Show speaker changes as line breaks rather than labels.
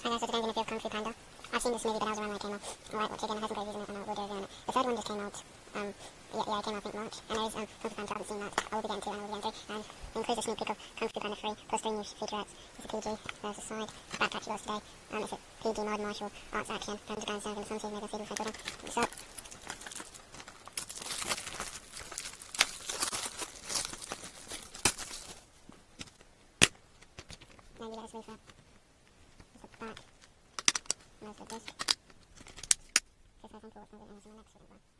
Hi guys, so today I'm going to feel Kung Fu Panda. I've seen this movie, but I was around when it came out. Alright, watch it again, it has some great views in it, and we'll do a review on it. The third one just came out, yeah, it came out I think March, and there's Kung Fu Panda, I haven't seen that. I will be getting 2 and I will be getting 3, and includes a sneak peek of Kung Fu Panda 3, plus 3 new featurettes. It's a PG, there's a side, backpack she got today, it's a PG mod martial arts action, Panda Guy and Sound in the Sun Season, Mega Feed with Fred So, now you get a sleeve there's the back, there's the disc. Okay, so I think we'll watch the next video.